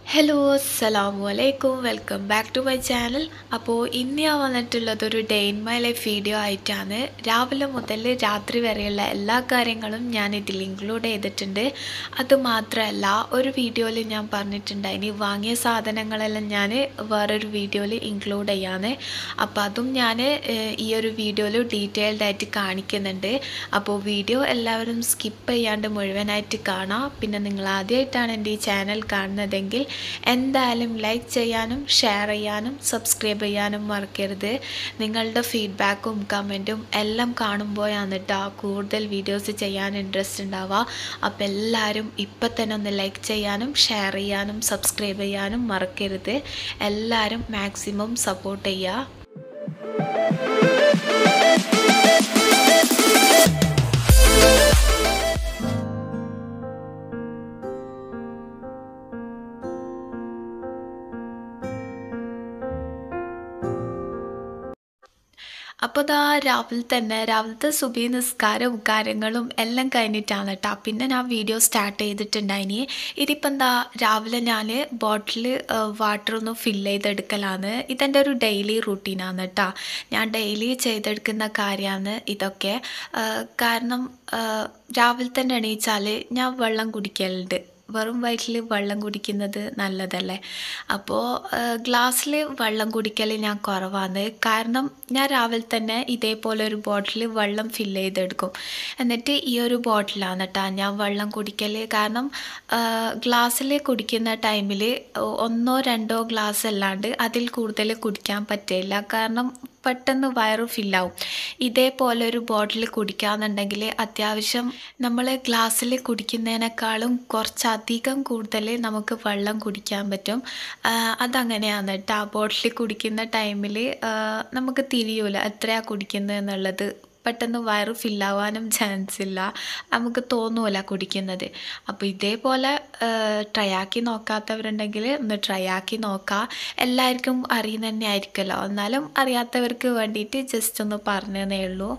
Hello അസ്സലാമു അലൈക്കും welcome back to my channel. അപ്പോൾ ഇന്ന് ഞാൻ വന്നിട്ടുള്ളതൊരു day in my life video ആയിട്ടാണ്. രാവിലെ മുതൽ രാത്രി വരെയുള്ള എല്ലാ കാര്യങ്ങളും ഞാൻ ഇതിൽ ഇൻക്ലൂഡ് ചെയ്തിട്ടുണ്ട്. അതുമാത്രമല്ല, ഒരു വീഡിയോയിൽ ഞാൻ പറഞ്ഞിട്ടുണ്ട് ഇനി വാങ്ങിയ സാധനങ്ങളെല്ലാം ഞാൻ വേറൊരു വീഡിയോയിൽ ഇൻക്ലൂഡ് ചെയ്യാന്ന്. അപ്പോൾ അതും ഞാൻ ഈ ഒരു വീഡിയോയിൽ ഡീറ്റെയിൽഡ് ആയിട്ട് കാണിക്കുന്നുണ്ട്. അപ്പോൾ വീഡിയോ എല്ലാവരും സ്കിപ്പ് ചെയ്യാണ്ട് മുഴുവനായിട്ട് കാണാം. പിന്നെ നിങ്ങൾ ആദ്യമായിട്ടാണ് എൻ്റെ ഈ ചാനൽ കാണുന്നതെങ്കിൽ എന്തായാലും ലൈക്ക് ചെയ്യാനും ഷെയർ ചെയ്യാനും സബ്സ്ക്രൈബ് ചെയ്യാനും മറക്കരുത്. നിങ്ങളുടെ ഫീഡ്ബാക്കും കമൻറ്റും എല്ലാം കാണുമ്പോഴാണ് കേട്ടോ കൂടുതൽ വീഡിയോസ് ചെയ്യാൻ ഇൻട്രസ്റ്റ് ഉണ്ടാവുക. അപ്പോൾ എല്ലാവരും ഇപ്പം തന്നെ ഒന്ന് ലൈക്ക് ചെയ്യാനും ഷെയർ ചെയ്യാനും സബ്സ്ക്രൈബ് ചെയ്യാനും മറക്കരുത്. എല്ലാവരും മാക്സിമം സപ്പോർട്ട് ചെയ്യുക. അപ്പോൾ രാവിലത്തെ സുബഹി നിസ്കാരവും കാര്യങ്ങളും എല്ലാം കഴിഞ്ഞിട്ടാണ് കേട്ടോ പിന്നെ ഞാൻ വീഡിയോ സ്റ്റാർട്ട് ചെയ്തിട്ടുണ്ടായിനി. ഇതിപ്പോൾ രാവിലെ ഞാൻ ബോട്ടിൽ വാട്ടറൊന്ന് ഫില്ല് ചെയ്തെടുക്കലാണ്. ഇതെൻ്റെ ഒരു ഡെയിലി റൂട്ടീനാണ് കേട്ടോ. ഞാൻ ഡെയിലി ചെയ്തെടുക്കുന്ന കാര്യമാണ് ഇതൊക്കെ. കാരണം രാവിലെ തന്നെ എണീച്ചാൽ ഞാൻ വെള്ളം കുടിക്കലുണ്ട്. വെറും വയറ്റിൽ വെള്ളം കുടിക്കുന്നത് നല്ലതല്ലേ. അപ്പോൾ ഗ്ലാസ്സിൽ വെള്ളം കുടിക്കൽ ഞാൻ കുറവാണ്. കാരണം ഞാൻ രാവിലെ തന്നെ ഇതേപോലെ ഒരു ബോട്ടിൽ വെള്ളം ഫില്ല് ചെയ്തെടുക്കും. എന്നിട്ട് ഈ ഒരു ബോട്ടിലാണ് കേട്ടോ ഞാൻ വെള്ളം കുടിക്കൽ. കാരണം ഗ്ലാസ്സിൽ കുടിക്കുന്ന ടൈമിൽ ഒന്നോ രണ്ടോ ഗ്ലാസ് അല്ലാണ്ട് അതിൽ കൂടുതൽ കുടിക്കാൻ പറ്റില്ല. കാരണം പെട്ടെന്ന് വയറ് ഫില്ലാവും. ഇതേപോലെ ഒരു ബോട്ടിൽ കുടിക്കുകയെന്നുണ്ടെങ്കിൽ അത്യാവശ്യം നമ്മൾ ഗ്ലാസ്സിൽ കുടിക്കുന്നതിനേക്കാളും കുറച്ചധികം കൂടുതൽ നമുക്ക് വെള്ളം കുടിക്കാൻ പറ്റും. അതങ്ങനെയാണ് കേട്ടോ. ആ ബോട്ടിൽ കുടിക്കുന്ന ടൈമിൽ നമുക്ക് തിരിയൂല എത്രയാണ് കുടിക്കുന്നത് എന്നുള്ളത്. പെട്ടെന്ന് വയറ് ഫില്ലാവാനും ചാൻസ് ഇല്ല, നമുക്ക് തോന്നൂല കുടിക്കുന്നത്. അപ്പോൾ ഇതേപോലെ ട്രൈ ആക്കി നോക്കാത്തവരുണ്ടെങ്കിൽ ഒന്ന് ട്രൈ ആക്കി നോക്കുക. എല്ലാവർക്കും അറിയുന്ന തന്നെ ആയിരിക്കുമല്ലോ, എന്നാലും അറിയാത്തവർക്ക് വേണ്ടിയിട്ട് ജസ്റ്റ് ഒന്ന് പറഞ്ഞതേ ഉള്ളൂ.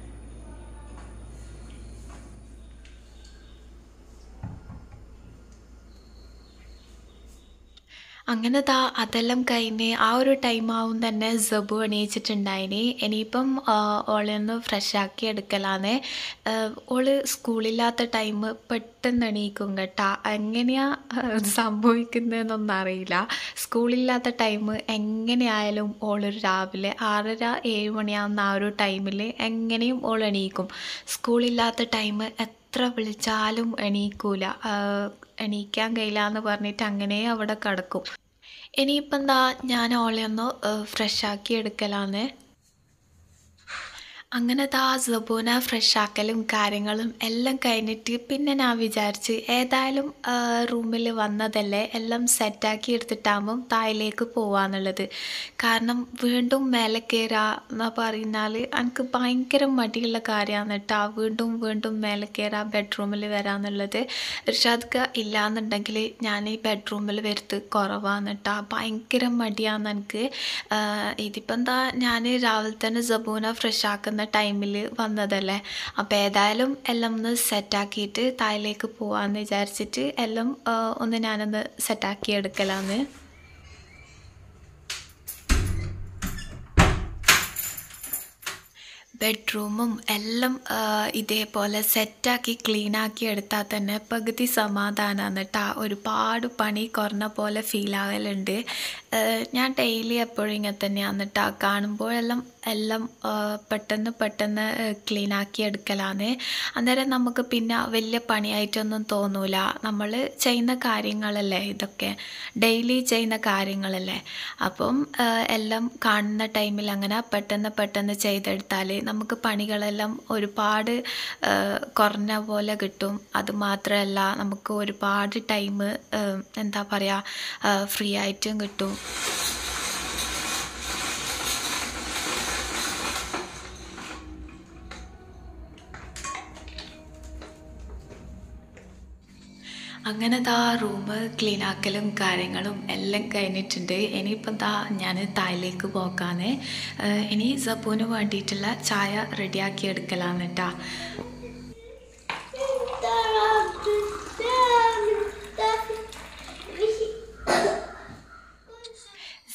അങ്ങനെ അതെല്ലാം കഴിഞ്ഞ് ആ ഒരു ടൈമാവും തന്നെ സബു എണീച്ചിട്ടുണ്ടായിനി. ഇനിയിപ്പം ഓളൊന്ന് ഫ്രഷാക്കി എടുക്കലാന്ന്. ഓള് സ്കൂളില്ലാത്ത ടൈം പെട്ടെന്ന് എണീക്കും കേട്ടോ. എങ്ങനെയാണ് സംഭവിക്കുന്നതെന്നൊന്നും അറിയില്ല. സ്കൂളില്ലാത്ത ടൈം എങ്ങനെയായാലും ഓളൊരു രാവിലെ 6:30-7 മണിയാവുന്ന ആ ഒരു ടൈമിൽ എങ്ങനെയും ഓൾ എണീക്കും. സ്കൂളില്ലാത്ത ടൈം എത്ര വിളിച്ചാലും എണീക്കൂല. എണീക്കാൻ കഴിയില്ല എന്ന് പറഞ്ഞിട്ട് അങ്ങനെ അവിടെ കിടക്കും. ഇനിയിപ്പം ഞാൻ ഓളെ ഒന്ന് ഫ്രഷാക്കി എടുക്കലാണ്. അങ്ങനെ സബൂന ഫ്രഷാക്കലും കാര്യങ്ങളും എല്ലാം കഴിഞ്ഞിട്ട് പിന്നെ ഞാൻ വിചാരിച്ച് ഏതായാലും റൂമിൽ വന്നതല്ലേ, എല്ലാം സെറ്റാക്കി എടുത്തിട്ടാകുമ്പം താഴേക്ക് പോവാന്നുള്ളത്. കാരണം വീണ്ടും മേലെ കയറുക എന്ന് പറഞ്ഞാൽ എനിക്ക് ഭയങ്കര മടിയുള്ള കാര്യമാണ് കേട്ടോ. വീണ്ടും മേലെ കയറുക ബെഡ്റൂമിൽ വരാമെന്നുള്ളത്. ഇർഷാദ്ക്ക് ഇല്ലയെന്നുണ്ടെങ്കിൽ ഞാൻ ഈ ബെഡ്റൂമിൽ വരുത്ത് കുറവാണ് കേട്ടോ. ഭയങ്കര മടിയാണ് എനിക്ക്. ഇതിപ്പം ഞാൻ രാവിലെ തന്നെ സബൂന ഫ്രഷാക്കുന്ന ടൈമിൽ വന്നതല്ലേ. അപ്പോൾ ഏതായാലും എല്ലാം ഒന്ന് സെറ്റാക്കിയിട്ട് താഴേക്ക് പോവാമെന്ന് വിചാരിച്ചിട്ട് എല്ലാം ഒന്ന് ഞാനൊന്ന് സെറ്റാക്കി എടുക്കലാന്ന്. ബെഡ്റൂമും എല്ലാം ഇതേപോലെ സെറ്റാക്കി ക്ലീനാക്കി എടുത്താൽ തന്നെ പകുതി സമാധാനമാണ് കേട്ടോ. ഒരുപാട് പണി കുറഞ്ഞ പോലെ ഫീലാകലുണ്ട്. ഞാൻ ഡെയിലി എപ്പോഴും ഇങ്ങനെ തന്നെയാണ് കേട്ടോ. കാണുമ്പോഴെല്ലാം എല്ലാം പെട്ടെന്ന് ക്ലീനാക്കി എടുക്കലാണ്. അന്നേരം നമുക്ക് പിന്നെ വലിയ പണിയായിട്ടൊന്നും തോന്നൂല. നമ്മൾ ചെയ്യുന്ന കാര്യങ്ങളല്ലേ ഇതൊക്കെ, ഡെയിലി ചെയ്യുന്ന കാര്യങ്ങളല്ലേ. അപ്പം എല്ലാം കാണുന്ന ടൈമിൽ അങ്ങനെ പെട്ടെന്ന് ചെയ്തെടുത്താൽ നമുക്ക് പണികളെല്ലാം ഒരുപാട് കുറഞ്ഞ പോലെ കിട്ടും. അതുമാത്രമല്ല നമുക്ക് ഒരുപാട് ടൈം എന്താ പറയുക ഫ്രീ ആയിട്ടും കിട്ടും. അങ്ങനെ റൂം ക്ലീനാക്കലും കാര്യങ്ങളും എല്ലാം കഴിഞ്ഞിട്ടുണ്ട്. ഇനിയിപ്പം ഞാൻ താഴേക്ക് പോകാന്ന്. ഇനി സബൂന് വേണ്ടിയിട്ടുള്ള ചായ റെഡിയാക്കി എടുക്കലാണ് കേട്ടോ.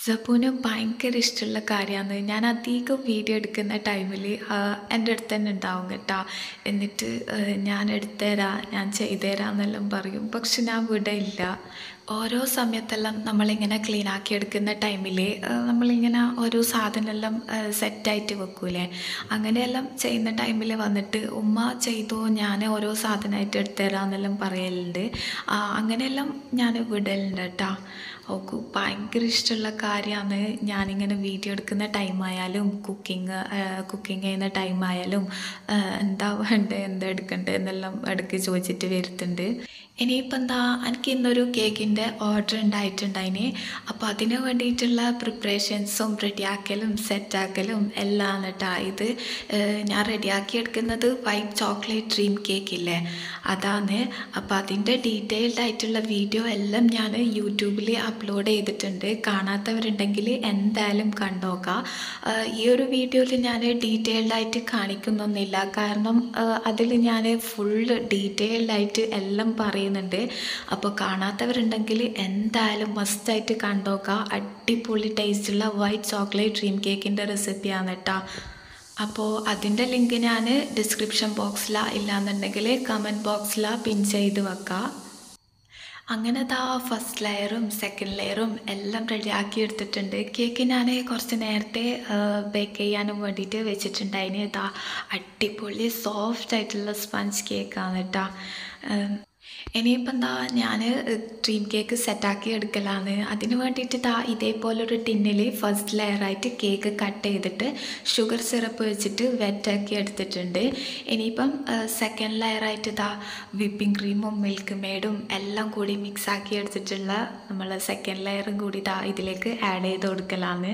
സബൂന് ഭയങ്കര ഇഷ്ടമുള്ള കാര്യമാണ്. ഞാൻ അധികം വീഡിയോ എടുക്കുന്ന ടൈമിൽ എൻ്റെ അടുത്ത് തന്നെ ഉണ്ടാവും കേട്ടോ. എന്നിട്ട് ഞാൻ എടുത്തുതരാം, ഞാൻ ചെയ്തുതരാം എന്നെല്ലാം പറയും. പക്ഷെ ഞാൻ വിടയില്ല. ഓരോ സമയത്തെല്ലാം നമ്മളിങ്ങനെ ക്ലീൻ ആക്കി എടുക്കുന്ന ടൈമിൽ നമ്മളിങ്ങനെ ഓരോ സാധനമെല്ലാം സെറ്റായിട്ട് വെക്കൂലേ, അങ്ങനെയെല്ലാം ചെയ്യുന്ന ടൈമിൽ വന്നിട്ട് ഉമ്മ ചെയ്തോ, ഞാൻ ഓരോ സാധനമായിട്ട് എടുത്തുതരാം എന്നെല്ലാം പറയലുണ്ട്. അങ്ങനെയെല്ലാം ഞാൻ വിടലുണ്ട് കേട്ടോ. ഓക്ക് ഭയങ്കര ഇഷ്ടമുള്ള കാര്യമാണ്. ഞാനിങ്ങനെ വീഡിയോ എടുക്കുന്ന ടൈമായാലും കുക്കിംഗ് ചെയ്യുന്ന ടൈമായാലും എന്താ വേണ്ടത്, എന്താ എടുക്കേണ്ടത് എന്നെല്ലാം ഇടയ്ക്ക് ചോദിച്ചിട്ട് വരുത്തുന്നുണ്ട്. ഇനിയിപ്പോൾ എന്താ, എനിക്ക് ഇന്നൊരു കേക്കിൻ്റെ ഓർഡർ ഉണ്ടായിട്ടുണ്ടായിന്. അപ്പോൾ അതിന് വേണ്ടിയിട്ടുള്ള പ്രിപ്പറേഷൻസും റെഡിയാക്കലും സെറ്റാക്കലും എല്ലാം കേട്ടോ. ഇത് ഞാൻ റെഡിയാക്കി എടുക്കുന്നത് വൈറ്റ് ചോക്ലേറ്റ് ഡ്രീം കേക്കില്ലേ, അതാണ്. അപ്പോൾ അതിൻ്റെ ഡീറ്റെയിൽഡ് ആയിട്ടുള്ള വീഡിയോ എല്ലാം ഞാൻ യൂട്യൂബിൽ അപ്ലോഡ് ചെയ്തിട്ടുണ്ട്. കാണാത്തവരുണ്ടെങ്കിൽ എന്തായാലും കണ്ടോക്കാം. ഈ ഒരു വീഡിയോയിൽ ഞാൻ ഡീറ്റെയിൽഡ് ആയിട്ട് കാണിക്കുന്നൊന്നുമില്ല, കാരണം അതിൽ ഞാൻ ഫുള്ള് ഡീറ്റെയിൽഡ് ആയിട്ട് എല്ലാം പറയുന്നുണ്ട്. അപ്പോൾ കാണാത്തവരുണ്ടെങ്കിൽ എന്തായാലും മസ്റ്റായിട്ട് കണ്ടോക്കാം. അടിപൊളി ടേസ്റ്റുള്ള വൈറ്റ് ചോക്ലേറ്റ് ഡ്രീം കേക്കിൻ്റെ റെസിപ്പിയാണ് കേട്ടോ. അപ്പോൾ അതിൻ്റെ ലിങ്ക് ഞാൻ ഡിസ്ക്രിപ്ഷൻ ബോക്സിലാണ്, ഇല്ലാന്നുണ്ടെങ്കിൽ കമൻറ്റ് ബോക്സിലാണ് പിൻ ചെയ്ത് വെക്കാം. അങ്ങനെ ഫസ്റ്റ് ലെയറും സെക്കൻഡ് ലെയറും എല്ലാം റെഡിയാക്കി എടുത്തിട്ടുണ്ട്. കേക്ക് ഞാൻ കുറച്ച് നേരത്തെ ബേക്ക് ചെയ്യാനും വേണ്ടിയിട്ട് വെച്ചിട്ടുണ്ടായിന്. അടിപൊളി സോഫ്റ്റ് ആയിട്ടുള്ള സ്പഞ്ച് കേക്കാണ് കേട്ടോ. ഇനിയിപ്പോൾ എന്താ, ഞാൻ ഡ്രീം കേക്ക് സെറ്റാക്കി എടുക്കലാണ്. അതിന് വേണ്ടിയിട്ട് ഇതേപോലൊരു ടിന്നിൽ ഫസ്റ്റ് ലെയറായിട്ട് കേക്ക് കട്ട് ചെയ്തിട്ട് ഷുഗർ സിറപ്പ് വെച്ചിട്ട് വെറ്റാക്കി എടുത്തിട്ടുണ്ട്. ഇനിയിപ്പം സെക്കൻഡ് ലെയറായിട്ട് വിപ്പിംഗ് ക്രീമും മിൽക്ക് മെയ്ഡും എല്ലാം കൂടി മിക്സാക്കി എടുത്തിട്ടുള്ള നമ്മൾ സെക്കൻഡ് ലെയറും കൂടി ഇതിലേക്ക് ആഡ് ചെയ്ത് കൊടുക്കലാണ്.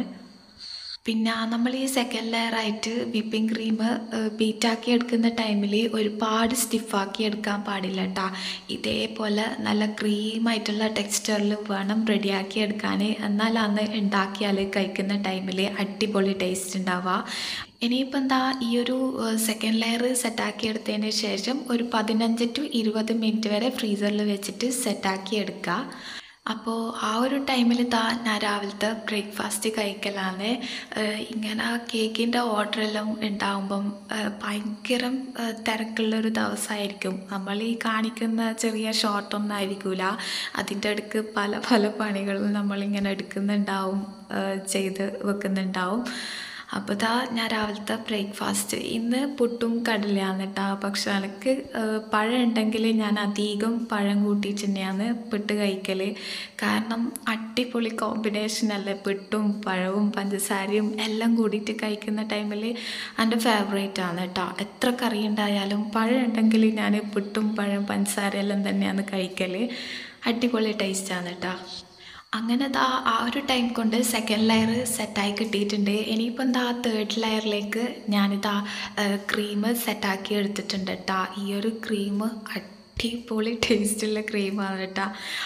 പിന്നെ നമ്മൾ ഈ സെക്കൻഡ് ലെയറായിട്ട് വിപ്പിംഗ് ക്രീം ബീറ്റാക്കി എടുക്കുന്ന ടൈമിൽ ഒരുപാട് സ്റ്റിഫാക്കി എടുക്കാൻ പാടില്ല കേട്ടോ. ഇതേപോലെ നല്ല ക്രീമായിട്ടുള്ള ടെക്സ്ചറിൽ വേണം റെഡിയാക്കി എടുക്കാൻ. എന്നാലാണ് ഉണ്ടാക്കിയാൽ കഴിക്കുന്ന ടൈമിൽ അടിപൊളി ടേസ്റ്റ് ഉണ്ടാവുക. ഇനിയിപ്പോൾ എന്താ, ഈ ഒരു സെക്കൻഡ് ലെയർ സെറ്റാക്കി എടുത്തതിന് ശേഷം ഒരു 15 to 20 മിനിറ്റ് വരെ ഫ്രീസറിൽ വെച്ചിട്ട് സെറ്റാക്കി എടുക്കുക. അപ്പോൾ ആ ഒരു ടൈമിൽ ഞാൻ രാവിലത്തെ ബ്രേക്ക്ഫാസ്റ്റ് കഴിക്കലാണ്. ഇങ്ങനെ കേക്കിൻ്റെ ഓർഡറെല്ലാം ഉണ്ടാകുമ്പം ഭയങ്കര തിരക്കുള്ളൊരു ദിവസമായിരിക്കും. നമ്മൾ ഈ കാണിക്കുന്ന ചെറിയ ഷോർട്ടൊന്നും ആയിരിക്കില്ല. അതിൻ്റെ ഇടയ്ക്ക് പല പല പണികളും നമ്മളിങ്ങനെ എടുക്കുന്നുണ്ടാവും, ചെയ്ത് വെക്കുന്നുണ്ടാവും. അപ്പോൾ ഞാൻ രാവിലത്തെ ബ്രേക്ക്ഫാസ്റ്റ് ഇന്ന് പുട്ടും കടലയാണ് കേട്ടോ. പക്ഷെ എനിക്ക് പഴം ഉണ്ടെങ്കിൽ ഞാൻ അധികം പഴം കൂട്ടിയിട്ട് തന്നെയാണ് പുട്ട് കഴിക്കൽ. കാരണം അടിപൊളി കോമ്പിനേഷനല്ലേ പുട്ടും പഴവും പഞ്ചസാരയും എല്ലാം കൂടിയിട്ട് കഴിക്കുന്ന ടൈമിൽ എൻ്റെ ഫേവറേറ്റാണ് കേട്ടോ. എത്ര കറി ഉണ്ടായാലും പഴം ഉണ്ടെങ്കിൽ ഞാൻ പുട്ടും പഴം പഞ്ചസാര എല്ലാം തന്നെയാണ് കഴിക്കൽ. അടിപൊളി ടേസ്റ്റാണ് കേട്ടോ. അങ്ങനെ ആ ഒരു ടൈം കൊണ്ട് സെക്കൻഡ് ലെയർ സെറ്റായി കിട്ടിയിട്ടുണ്ട്. ഇനിയിപ്പോൾ തേർഡ് ലെയറിലേക്ക് ഞാനിതാ ക്രീം സെറ്റാക്കി എടുത്തിട്ടുണ്ട് കേട്ടോ. ഈ ഒരു ക്രീം അടിപൊളി ടേസ്റ്റുള്ള ക്രീമാണ് കേട്ടോ.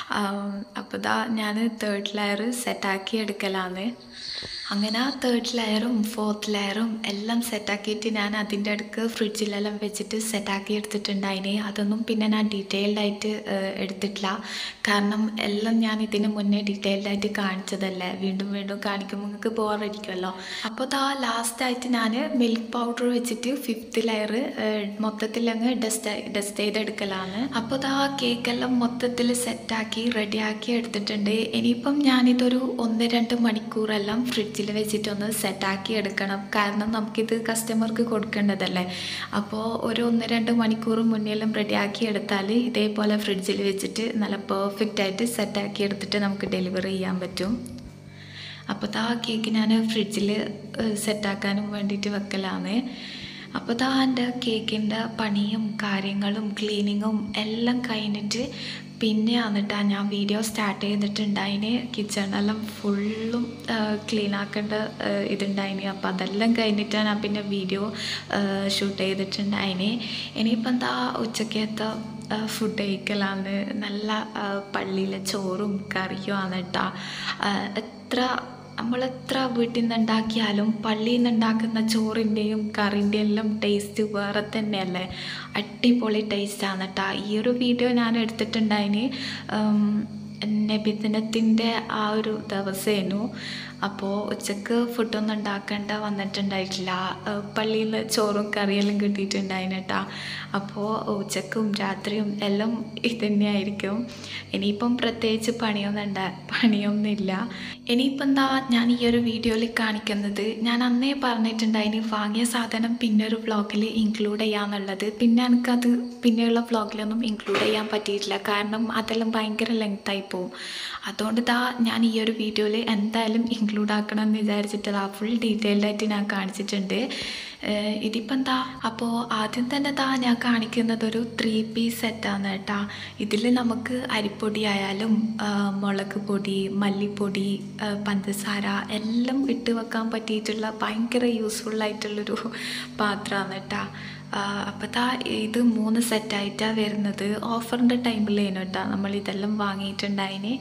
അപ്പോൾ ഞാൻ തേർഡ് ലെയർ സെറ്റാക്കി എടുക്കലാണ്. അങ്ങനെ തേർഡ് ലെയറും ഫോർത്ത് ലെയറും എല്ലാം സെറ്റാക്കിയിട്ട് ഞാൻ അതിൻ്റെ അടുക്ക് ഫ്രിഡ്ജിലെല്ലാം വെച്ചിട്ട് സെറ്റാക്കി എടുത്തിട്ടുണ്ടായിന്. അതൊന്നും പിന്നെ ഞാൻ ഡീറ്റെയിൽഡ് ആയിട്ട് എടുത്തിട്ടില്ല, കാരണം എല്ലാം ഞാൻ ഇതിന് മുന്നേ ഡീറ്റെയിൽഡ് ആയിട്ട് കാണിച്ചതല്ലേ. വീണ്ടും വീണ്ടും കാണിക്കുമ്പോൾ നിങ്ങൾക്ക് ബോറടിക്കുമല്ലോ. അപ്പോൾ ലാസ്റ്റായിട്ട് ഞാൻ മിൽക്ക് പൗഡർ വെച്ചിട്ട് ഫിഫ്ത്ത് ലെയർ മൊത്തത്തിൽ അങ്ങ് ഡസ്റ്റ് ചെയ്തെടുക്കലാണ്. അപ്പോൾ കേക്കെല്ലാം മൊത്തത്തിൽ സെറ്റാക്കി റെഡിയാക്കി എടുത്തിട്ടുണ്ട്. ഇനിയിപ്പം ഞാനിതൊരു 1-2 മണിക്കൂറെല്ലാം ഫ്രിഡ്ജിൽ വെച്ചിട്ടൊന്ന് സെറ്റാക്കി എടുക്കണം, കാരണം നമുക്കിത് കസ്റ്റമർക്ക് കൊടുക്കേണ്ടതല്ലേ. അപ്പോൾ ഒരു 1-2 മണിക്കൂർ മുന്നെല്ലാം റെഡിയാക്കി എടുത്താൽ ഇതേപോലെ ഫ്രിഡ്ജിൽ വെച്ചിട്ട് നല്ല പെർഫെക്റ്റായിട്ട് സെറ്റാക്കി എടുത്തിട്ട് നമുക്ക് ഡെലിവറി ചെയ്യാൻ പറ്റും. അപ്പോൾ കേക്ക് ഞാൻ ഫ്രിഡ്ജിൽ സെറ്റാക്കാനും വേണ്ടിയിട്ട് വെക്കലാണ്. അപ്പോൾ എൻ്റെ കേക്കിൻ്റെ പണിയും കാര്യങ്ങളും ക്ലീനിങ്ങും എല്ലാം കഴിഞ്ഞിട്ട് പിന്നെയാണ് കേട്ടോ ഞാൻ വീഡിയോ സ്റ്റാർട്ട് ചെയ്തിട്ടുണ്ടായിന്. കിച്ചണെല്ലാം ഫുള്ളും ക്ലീൻ ആക്കേണ്ട ഇതുണ്ടായിന്. അപ്പോൾ അതെല്ലാം കഴിഞ്ഞിട്ടാണ് ഞാൻ പിന്നെ വീഡിയോ ഷൂട്ട് ചെയ്തിട്ടുണ്ടായിന്. ഇനിയിപ്പോൾ ഉച്ചക്കത്തെ ഫുഡ് കഴിക്കലാണ്. നല്ല പള്ളിയിലെ ചോറും കറിയുമാണ് കേട്ടോ. നമ്മളെത്ര വീട്ടിൽ നിന്ന് ഉണ്ടാക്കിയാലും പള്ളിയിൽ നിന്ന് ഉണ്ടാക്കുന്ന ചോറിൻ്റെയും കറിൻ്റെയും എല്ലാം ടേസ്റ്റ് വേറെ തന്നെയല്ലേ. അടിപൊളി ടേസ്റ്റാണ് കേട്ടോ. ഈ ഒരു വീഡിയോ ഞാൻ എടുത്തിട്ടുണ്ടായിന് നബിദിനത്തിൻ്റെ ആ ഒരു ദിവസമായിരുന്നു. അപ്പോൾ ഉച്ചക്ക് ഫുഡൊന്നും ഉണ്ടാക്കേണ്ട വന്നിട്ടുണ്ടായിട്ടില്ല. പള്ളിയിൽ നിന്ന് ചോറും കറിയെല്ലാം കിട്ടിയിട്ടുണ്ടായിന് കേട്ടോ. അപ്പോൾ ഉച്ചക്കും രാത്രിയും എല്ലാം ഇത് തന്നെയായിരിക്കും. ഇനിയിപ്പം പ്രത്യേകിച്ച് പണിയൊന്നുമില്ല. ഇനിയിപ്പം എന്താ ഞാൻ ഈ ഒരു വീഡിയോയിൽ കാണിക്കുന്നത്, ഞാൻ അന്നേ പറഞ്ഞിട്ടുണ്ടായിന് വാങ്ങിയ സാധനം പിന്നെ ഒരു വ്ളോഗിൽ ഇൻക്ലൂഡ് ചെയ്യാമെന്നുള്ളത്. പിന്നെ എനിക്കത് പിന്നെയുള്ള വ്ളോഗിലൊന്നും ഇൻക്ലൂഡ് ചെയ്യാൻ പറ്റിയിട്ടില്ല, കാരണം അതെല്ലാം ഭയങ്കര ലെങ്തായി പോവും. അതുകൊണ്ട് ഞാൻ ഈ ഒരു വീഡിയോയിൽ എന്തായാലും ഇൻക്ലൂഡ് ആക്കണം എന്ന് വിചാരിച്ചിട്ട് ഫുൾ ഡീറ്റെയിൽഡായിട്ട് ഞാൻ കാണിച്ചിട്ടുണ്ട്. ഇതിപ്പോൾ അപ്പോൾ ആദ്യം തന്നെ ഞാൻ കാണിക്കുന്നത് ഒരു 3 പീസ് സെറ്റാണ് കേട്ടോ. ഇതിൽ നമുക്ക് അരിപ്പൊടി ആയാലും മുളക് പൊടി, മല്ലിപ്പൊടി, പഞ്ചസാര എല്ലാം ഇട്ട് വെക്കാൻ പറ്റിയിട്ടുള്ള ഭയങ്കര യൂസ്ഫുള്ളായിട്ടുള്ളൊരു പാത്രമാണ് കേട്ടോ. അപ്പോൾ ഇത് 3 സെറ്റായിട്ടാണ് വരുന്നത്. ഓഫറിൻ്റെ ടൈമിലേനു കേട്ടോ നമ്മളിതെല്ലാം വാങ്ങിയിട്ടുണ്ടായിന്.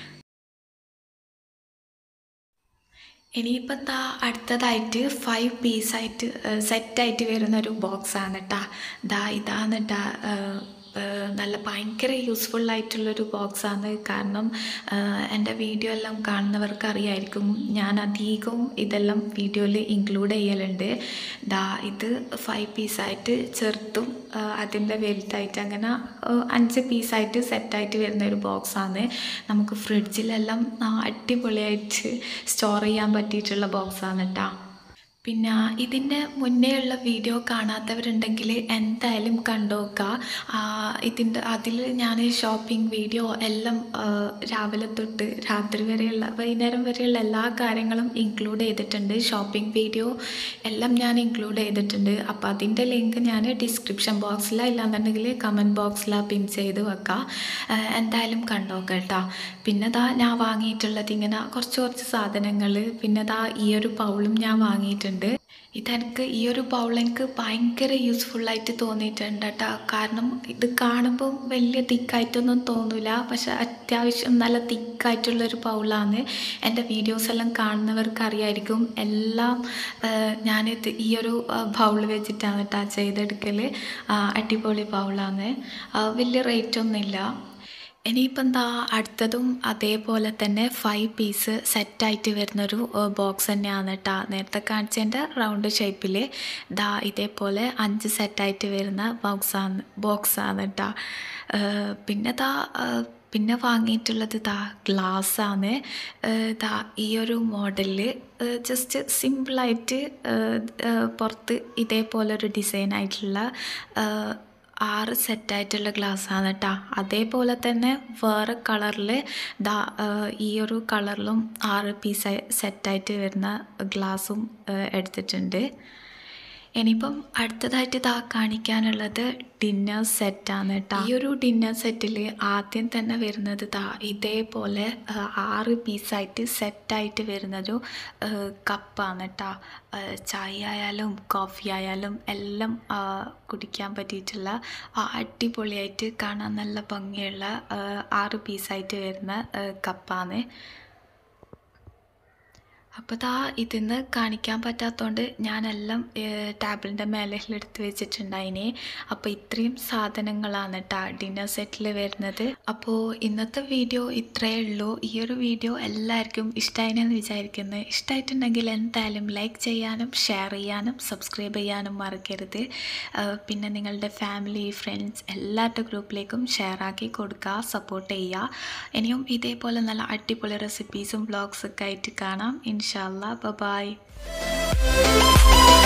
ഇനിയിപ്പോൾ അടുത്തതായിട്ട് 5 പീസായിട്ട് സെറ്റായിട്ട് വരുന്നൊരു ബോക്സാണ് കേട്ടോ. ഇതാണ് കേട്ടോ നല്ല ഭയങ്കര യൂസ്ഫുള്ളായിട്ടുള്ളൊരു ബോക്സാണ്. കാരണം എൻ്റെ വീഡിയോ എല്ലാം കാണുന്നവർക്ക് അറിയായിരിക്കും, ഞാൻ അധികവും ഇതെല്ലാം വീഡിയോയിൽ ഇൻക്ലൂഡ് ചെയ്യലുണ്ട്. ഇത് 5 പീസായിട്ട് ചെറുതും അതിൻ്റെ വലുതായിട്ട് അങ്ങനെ 5 പീസായിട്ട് സെറ്റായിട്ട് വരുന്നൊരു ബോക്സാണ്. നമുക്ക് ഫ്രിഡ്ജിലെല്ലാം അടിപൊളിയായിട്ട് സ്റ്റോർ ചെയ്യാൻ പറ്റിയിട്ടുള്ള ബോക്സാണ് കേട്ടോ. പിന്നെ ഇതിൻ്റെ മുന്നേ ഉള്ള വീഡിയോ കാണാത്തവരുണ്ടെങ്കിൽ എന്തായാലും കണ്ടുനോക്കുക. അതിൽ ഞാൻ ഷോപ്പിംഗ് വീഡിയോ എല്ലാം രാവിലെ തൊട്ട് രാത്രി വരെയുള്ള വൈകുന്നേരം വരെയുള്ള എല്ലാ കാര്യങ്ങളും ഇൻക്ലൂഡ് ചെയ്തിട്ടുണ്ട്. ഷോപ്പിംഗ് വീഡിയോ എല്ലാം ഞാൻ ഇൻക്ലൂഡ് ചെയ്തിട്ടുണ്ട്. അപ്പോൾ അതിൻ്റെ ലിങ്ക് ഞാൻ ഡിസ്ക്രിപ്ഷൻ ബോക്സിലാണ്, ഇല്ലാന്നുണ്ടെങ്കിൽ കമൻറ്റ് ബോക്സിലാണ് പിൻ ചെയ്ത് വെക്കാം. എന്തായാലും കണ്ടുനോക്കുക കേട്ടോ. പിന്നെ ഞാൻ വാങ്ങിയിട്ടുള്ളത് ഇങ്ങനെ കുറച്ച് സാധനങ്ങൾ. പിന്നെ ഈ ഒരു പൗളും ഞാൻ വാങ്ങിയിട്ടുണ്ട്. ഇതെനിക്ക് ഈ ഒരു ബൗൾ എനിക്ക് ഭയങ്കര യൂസ്ഫുള്ളായിട്ട് തോന്നിയിട്ടുണ്ട് കേട്ടോ. കാരണം ഇത് കാണുമ്പോൾ വലിയ തിക്കായിട്ടൊന്നും തോന്നില്ല, പക്ഷെ അത്യാവശ്യം നല്ല തിക്കായിട്ടുള്ളൊരു ബൗളാണ്. എൻ്റെ വീഡിയോസ് എല്ലാം കാണുന്നവർക്ക് അറിയായിരിക്കും. എല്ലാം ഞാനിത് ഈ ഒരു ബൗൾ വെച്ചിട്ടാണ് കേട്ടോ ചെയ്തെടുക്കൽ. അടിപൊളി ബൗളാണ്, വലിയ റേറ്റൊന്നുമില്ല. ഇനിയിപ്പം അടുത്തതും അതേപോലെ തന്നെ 5 പീസ് സെറ്റായിട്ട് വരുന്നൊരു ബോക്സ് തന്നെയാണ് കേട്ടോ. നേരത്തെ കാണിച്ചതിൻ്റെ റൗണ്ട് ഷേപ്പിൽ ഇതേപോലെ 5 സെറ്റായിട്ട് വരുന്ന ബോക്സാണ് കേട്ടോ. പിന്നെ വാങ്ങിയിട്ടുള്ളത് ഗ്ലാസ്സാണ്. ഈ ഒരു മോഡലിൽ ജസ്റ്റ് സിമ്പിളായിട്ട് പുറത്ത് ഇതേപോലൊരു ഡിസൈനായിട്ടുള്ള 6 സെറ്റായിട്ടുള്ള ഗ്ലാസ്സാണ് കേട്ടോ. അതേപോലെ തന്നെ വേറെ കളറിൽ ഈ ഒരു കളറിലും 6 പീസ് സെറ്റായിട്ട് വരുന്ന ഗ്ലാസും എടുത്തിട്ടുണ്ട്. ഇനിയിപ്പം അടുത്തതായിട്ട് കാണിക്കാനുള്ളത് ഡിന്നർ സെറ്റാണ് കേട്ടോ. ഈ ഒരു ഡിന്നർ സെറ്റിൽ ആദ്യം തന്നെ വരുന്നത് ഇതേപോലെ 6 പീസായിട്ട് സെറ്റായിട്ട് വരുന്നൊരു കപ്പാണ് കേട്ടോ. ചായ ആയാലും കോഫി ആയാലും എല്ലാം കുടിക്കാൻ പറ്റിയിട്ടുള്ള അടിപൊളിയായിട്ട് കാണാൻ നല്ല ഭംഗിയുള്ള 6 പീസായിട്ട് വരുന്ന കപ്പാണ്. അപ്പോൾ ഇതിന്ന് കാണിക്കാൻ പറ്റാത്തതുകൊണ്ട് ഞാനെല്ലാം ടേബിളിൻ്റെ മേലെടുത്ത് വെച്ചിട്ടുണ്ടായിന്. അപ്പോൾ ഇത്രയും സാധനങ്ങളാണ് കേട്ടോ ഡിന്നർ സെറ്റിൽ വരുന്നത്. അപ്പോൾ ഇന്നത്തെ വീഡിയോ ഇത്രയേ ഉള്ളൂ. ഈ ഒരു വീഡിയോ എല്ലാവർക്കും ഇഷ്ടമായെന്ന് വിചാരിക്കുന്നു. ഇഷ്ടമായിട്ടുണ്ടെങ്കിൽ എന്തായാലും ലൈക്ക് ചെയ്യാനും ഷെയർ ചെയ്യാനും സബ്സ്ക്രൈബ് ചെയ്യാനും മറക്കരുത്. പിന്നെ നിങ്ങളുടെ ഫാമിലി, ഫ്രണ്ട്സ് എല്ലാവരുടെ ഗ്രൂപ്പിലേക്കും ഷെയർ ആക്കി കൊടുക്കുക, സപ്പോർട്ട് ചെയ്യുക. ഇനിയും ഇതേപോലെ നല്ല അടിപൊളി റെസിപ്പീസും വ്ളോഗ്സൊക്കെ ആയിട്ട് കാണാം. ഇൻഷാ അല്ലാ. ബൈ.